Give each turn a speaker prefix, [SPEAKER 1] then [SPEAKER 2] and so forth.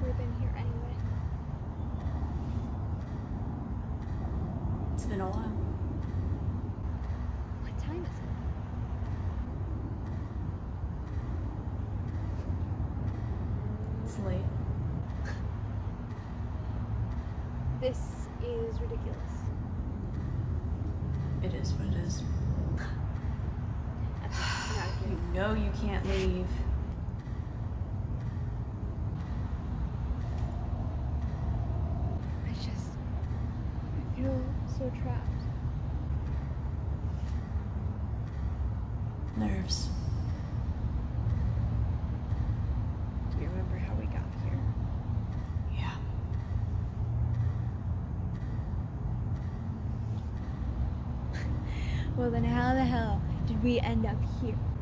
[SPEAKER 1] never been here anyway.
[SPEAKER 2] It's been a while.
[SPEAKER 1] What time is it?
[SPEAKER 2] It's late.
[SPEAKER 1] This is ridiculous.
[SPEAKER 2] It is what it is.
[SPEAKER 1] I'm out of
[SPEAKER 2] You
[SPEAKER 1] here.
[SPEAKER 2] know you can't leave.
[SPEAKER 1] I feel so trapped.
[SPEAKER 2] Nerves.
[SPEAKER 1] Do you remember how we got here?
[SPEAKER 2] Yeah.
[SPEAKER 1] Well, then how the hell did we end up here?